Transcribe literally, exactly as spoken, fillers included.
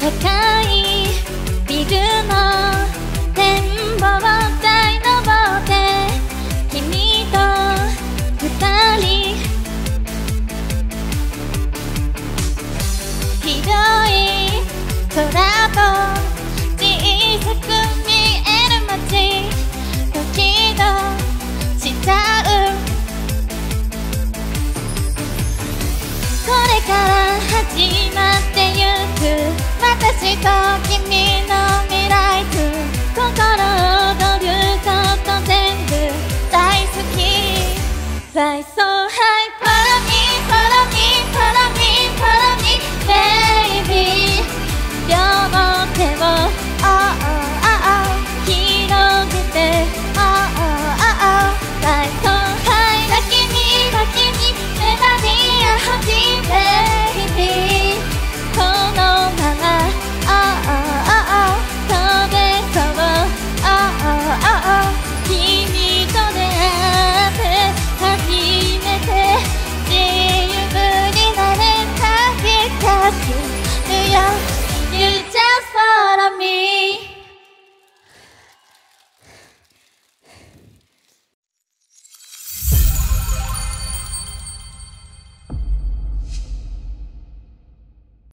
高いビルの展望台登って君と二人広い空と小さく見える街ドキドキしちゃうこれから始まってゆく私と君の未来図心躍ること全部大好き Fly so